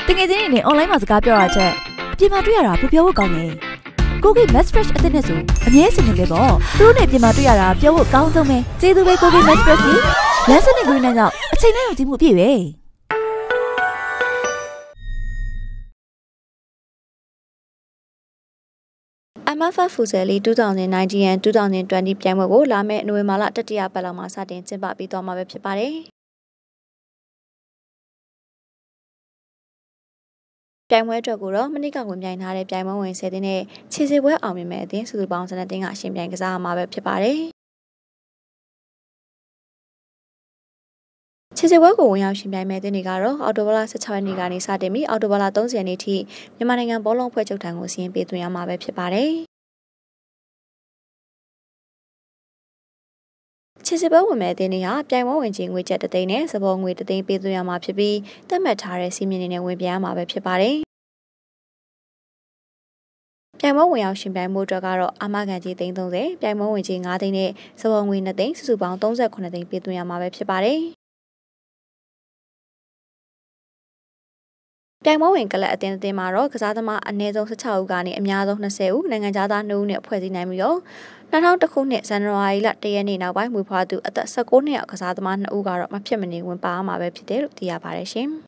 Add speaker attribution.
Speaker 1: တကယ်ချင်းနေအွန်လိုင်းမှာစကားပြောရချက်အပြင်မှာတွေ့ရတာဘယ်ပြောဖို့ကောင်းလဲကိုကိ Max Fresh အသစ်နဲ့ဆိုအမြဲစင်နေလေပေါ့သူတို့နဲ့အပြင်မှာတွေ့ရတာပြောဖို့အကောင်းဆုံးပဲကျေးဇူးပဲကိုကိ Max Fresh ကြီးလမ်းစနစ်ကွင်းနဲ့ကြောင့်အချိန်နဲ့ယုံကြည်မှုအပြည့်ပဲ
Speaker 2: MFF Fuseli 2019 and 2020 ပြိုင်ပွဲကိုလာမယ့်နိုဝင်ဘာလတတိယပတ်လောက်မှာစတင်ကျင်းပပြီးသွားမှာပဲဖြစ်ပါတယ်။ပြိုင်ပွဲအတွက်ကိုတော့မနစ်ကဝင်ပြိုင်ထားတဲ့ပြိုင်ပွဲဝင်10သင်းနဲ့ခြေစစ်ပွဲအောင်မြင်မဲ့အသင်းစုစုပေါင်း12သင်းကရှင်ပြိုင်ကစားမှာပဲဖြစ်ပါတယ်။ခြေစစ်ပွဲကိုဝင်ရောက်ရှင်ပြိုင်မဲ့အသင်းတွေကတော့အော်တိုဘာလ16ရက်နေ့ကနေစတင်ပြီးအော်တိုဘာလ30ရက်နေ့ထိမြန်မာနိုင်ငံဘောလုံးဖွဲ့ချုပ်ထံကိုစီးရင်ပေးသွင်းရမှာပဲဖြစ်ပါတယ်။ခြေစစ်ပွဲဝင်မဲ့အသင်းတွေဟာပြိုင်ပွဲဝင်ခြင်းငွေကျပ်3သိန်းနဲ့စပေါ်ငွေ3သိန်းပေးသွင်းရမှာဖြစ်ပြီးသတ်မှတ်ထားတဲ့စီးမြင်နေနဲ့ဝင်ပြရမှာပဲဖြစ်ပါတယ်။ပြိုင်ပွဲဝင်ရောက်ရှင်ပြိုင်မှုအတွက်ကတော့အာမခံကြီး330ပြိုင်ပွဲဝင်ခြင်း5သိန်းနဲ့စပေါ်ငွေ2သိန်းစုစုပေါင်း38သိန်းပေးသွင်းရမှာပဲဖြစ်ပါတယ်။ပြိုင်ပွဲဝင်ကလပ်အသင်းမှာတော့ကစားသမားအနည်းဆုံး16ဦးကနေအများဆုံး20ဦးနိုင်ငံခြားသား2ဦးနဲ့ဖွဲ့စည်းနိုင်ပြီးတော့2001ခုနှစ်ဇန်နဝါရီလ1ရက်နေ့နောက်ပိုင်းမွေးဖွားသူအသက်19နှစ်အောက်ကစားသမား2ဦးကတော့မဖြစ်မနေဝင်ပါမှာပဲဖြစ်တယ်လို့သိရပါတယ်ရှင်။